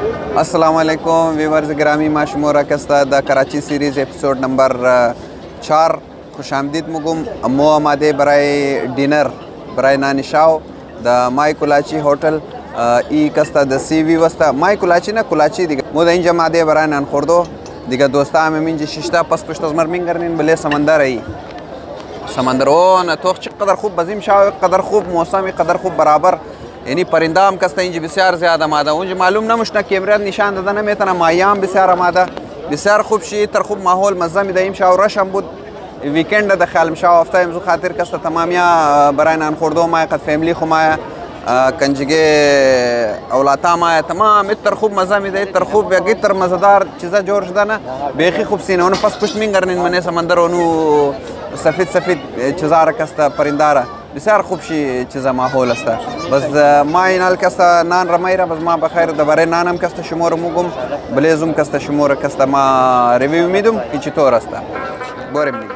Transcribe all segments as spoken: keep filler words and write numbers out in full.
अस्सलाम वालेकुम व्यूअर्स ग्रामी माशमोरा कस्ता द कराची सीरीज़ एपिसोड नंबर चार खुश आमदीद मुगुम अम्मो आमादे बराए डिनर बराए नानिशाव द माई कोलाची होटल ई कस्ता द सीवी वस्ता माई कोलाची ना कोलाची दिगा मोदा इंजा मादे बराए नान खोर्दो दिगा दोस्ता में मिंज शिश्ता पस पुश्तज मरमिंग करनिन बले समंदर आई समंदर ओ न तो कदर खूब बजीम शाव कदर खूब मौसम कदर खूब बराबर यानी परिंदा हम कस्ता इंज बस्यार ज़्यादा मादा उंज मालूम ना मुश्ना कैमरा निशान ददा में तना मायाम बस्यार मादा बस्यार खूब शी तर खूब माहौल मज़ा में दईम शाव रश हम बुद वीकेंड द ख्याल शाव हफ्ता इमजु खातिर कस्ता तमामिया बराए नान खोर्दो माया कद फैमिली खुमाया कंजगे औलाता माया तमाम इतर खूब मज़ा में दे इतर खूब इतर मज़ेदार चीज़ा जोर शुदा ना बेखी खूब सीन उन पस कुछ मिंग करने मने समंदर उनु सफ़ेद सफ़ेद चीज़ा रकस्ता परिंदारा बस्यार खूब शी चीज़ा माहौल अस्ता बस मा इनाल कस्ता नान रमायरा बस मा बखैर दबारे नानम कस्ता शुमोर मुगुम बलेजुम कस्ता शुमोर कस्ता मा रिव्यू मिदुम कि चितोर अस्ता बोरे मिदुम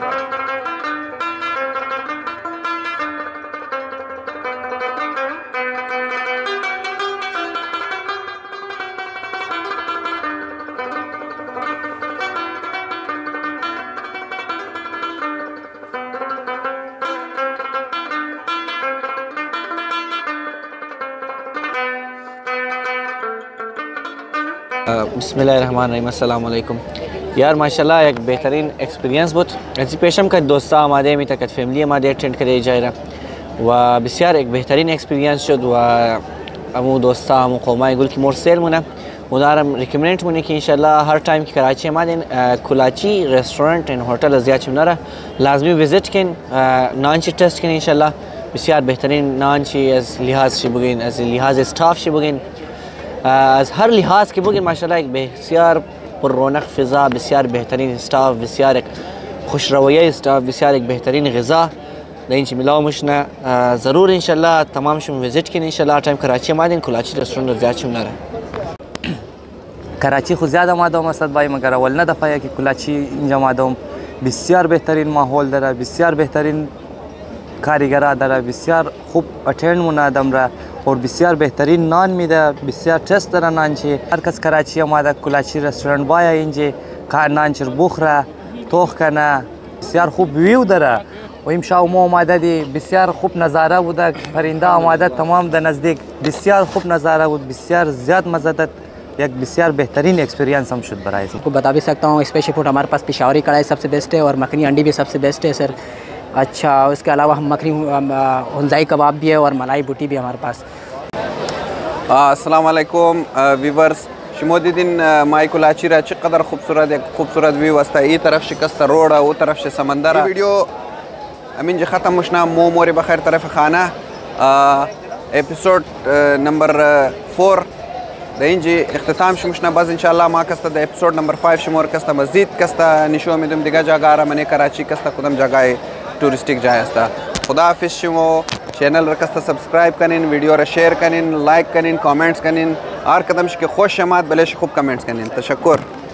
बिस्मिल्लाहिर्रहमानिर्रहीम अस्सलाम वालेकुम यार माशाल्लाह एक बेहतरीन एक्सपीरियंस बहुत एंसिपेशम का दोस्ता हमारे में तक फैमिली हमारे अटेंड करे जायरा व बिस्यार एक बेहतरीन एक्सपीरियंस शुद व अमू दोस्ता अमू कौमाई गुल की मोर सेल मुना उदारम रिकमेंड मुने की इंशाल्लाह हर टाइम की कराची हमारे कोलाची रेस्टोरेंट एंड होटल अजिया चुनारा लाजमी विजिट किन नान ची टेस्ट किन इंशाल्लाह बिस्यार बेहतरीन नान ची एज लिहाज शिबुगिन एज लिहाज स्टाफ शिबुगिन आज हर लिहाज के बुगिन माशाल्लाह एक बस्यार पुररौनक फ़िज़ा बस्यार बेहतरीन स्टाफ बस्यार एक खुश रवैया स्टाफ बस्यार एक बेहतरीन ग़िज़ा इंच मिलाओ मुशना ज़रूर इंशाल्लाह तमाम शुम विज़िट किन इंशाल्लाह टाइम कराची मादिन कोलाची रेस्टोरेंट ज़्यादा शुम नरा कराची खुद ज़्यादा मादोम असद भाई मगर अवल न दफ़ा कि कोलाची इंजा मादोम बस्यार बेहतरीन माहौल दरा बस्यार बेहतरीन कारीगरा दरा बस्यार खूब अटेंड मुनादम रहा और बस्यार बेहतरीन नान मिदा बस्यार टेस्ट दरा नान छे हर कस कराची मादा कोलाची रेस्टोरेंट बाया इंजे का नान चर बुखरा तोख कना बस्यार खूब व्यू दरा वहीम शाव मो मादा दी बस्यार खूब नज़ारा बुदा परिंदा मादा तमाम द नज़दीक बस्यार खूब नज़ारा बुद बस्यार ज़्यादा मज़ादत एक बस्यार बेहतरीन एक्सपीरियंस हम शुद्ध बराए आपको बता भी सकता हूँ। स्पेशल फूड हमारे पास पिशावरी कढ़ाई सबसे बेस्ट है और मखनी अंडी भी सबसे बेस्ट है सर। अच्छा उसके अलावा हम मखनी हुंजाई कबाब भी है और मलाई बूटी भी हमारे पास। अस्सलाम वालेकुम व्यूअर्स शमोदीन माई कोलाची रा कदर खूबसूरत एक खूबसूरत व्यू वस्ता ई तरफ शिकस्त रोड वो तरफ से समंदर वीडियो अमीन जो ख़त्म मुशना मो मोरे बखैर तरफ खाना एपिसोड नंबर फोर दीन जी इख्तिताम शुमशना बस इंशाल्लाह मा कस्ता द एपिसोड नंबर फाइव शुमोर कस्ता मस्जिद कस्ता निशो में दुम दिगा जगह आरा मने कराची कस्ता कुदम जगह टूरिस्टिक जाए अस्ता खुदा हाफिज़ शुमो चैनल रकस्ता सब्सक्राइब कनिन वीडियो शेयर कनिन लाइक कनिन कमेंट्स कनिन आर कदम के खुश शमात बलेश खूब कमेंट्स कनिन तशक्कुर।